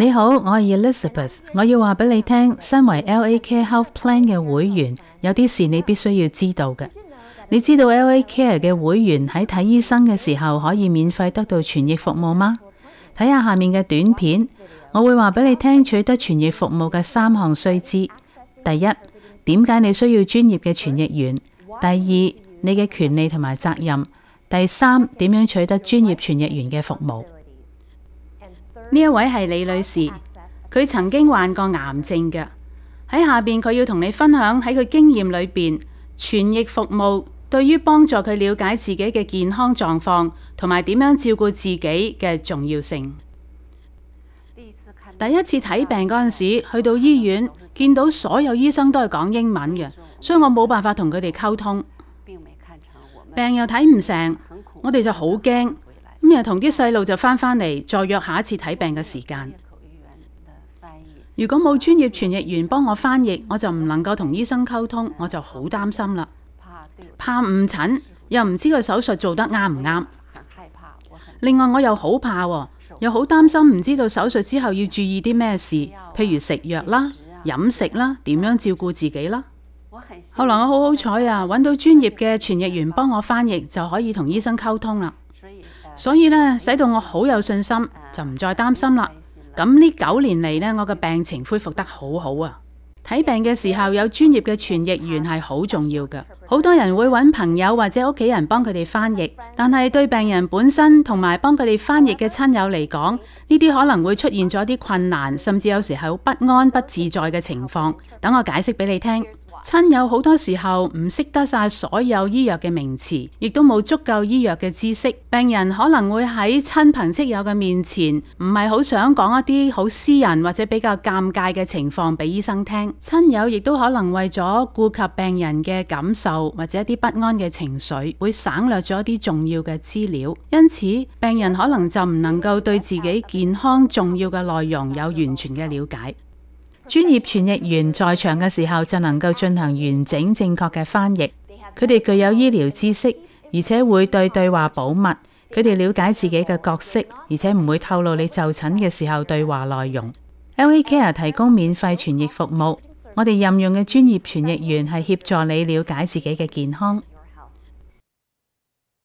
你好，我係 Elizabeth， 我要話俾你聽，身為 LA Care Health Plan 嘅會員，有啲事你必須要知道嘅。你知道 LA Care 嘅會員喺睇醫生嘅時候可以免費得到傳譯服務嗎？睇下下面嘅短片，我會話俾你聽取得傳譯服務嘅3項須知。第一，點解你需要專業嘅傳譯員？第二，你嘅權利同埋責任。第三，點樣取得專業傳譯員嘅服務？呢一位係李女士，佢曾經患過癌症嘅。喺下邊佢要同你分享喺佢經驗裏邊，傳譯服務對於幫助佢了解自己嘅健康狀況同埋點樣照顧自己嘅重要性。第一次睇病嗰陣時，去到醫院見到所有醫生都係講英文嘅，所以我冇辦法同佢哋溝通，病又睇唔成，我哋就好驚。咁又同啲細路就翻嚟，再約下一次睇病嘅時間。如果冇專業傳譯員幫我翻譯，我就唔能夠同醫生溝通，我就好擔心啦，怕誤診，又唔知個手術做得啱唔啱。另外我又好怕，又好擔心唔知道手術之後要注意啲咩事，譬如食藥啦、飲食啦、點樣照顧自己啦。後來我好彩啊，揾到專業嘅傳譯員幫我翻譯，就可以同醫生溝通啦。所以呢，使到我好有信心，就唔再擔心啦。咁呢9年嚟呢，我嘅病情恢復得好好啊。睇病嘅時候有專業嘅傳譯員係好重要嘅。好多人會揾朋友或者屋企人幫佢哋翻譯，但係對病人本身同埋幫佢哋翻譯嘅親友嚟講，呢啲可能會出現咗啲困難，甚至有時係好不安、不自在嘅情況。等我解釋俾你聽。親友好多時候唔識得晒所有醫藥嘅名詞，亦都冇足夠醫藥嘅知識。病人可能會喺親朋戚友嘅面前，唔係好想講一啲好私人或者比較尷尬嘅情況俾醫生聽。親友亦都可能為咗顧及病人嘅感受或者一啲不安嘅情緒，會省略咗一啲重要嘅資料。因此，病人可能就唔能夠對自己健康重要嘅內容有完全嘅了解。專業傳譯員在場嘅時候就能夠進行完整正確嘅翻譯，佢哋具有醫療知識，而且會對話保密。佢哋了解自己嘅角色，而且唔會透露你就診嘅時候對話內容。LA Care 提供免費傳譯服務，我哋任用嘅專業傳譯員係協助你了解自己嘅健康。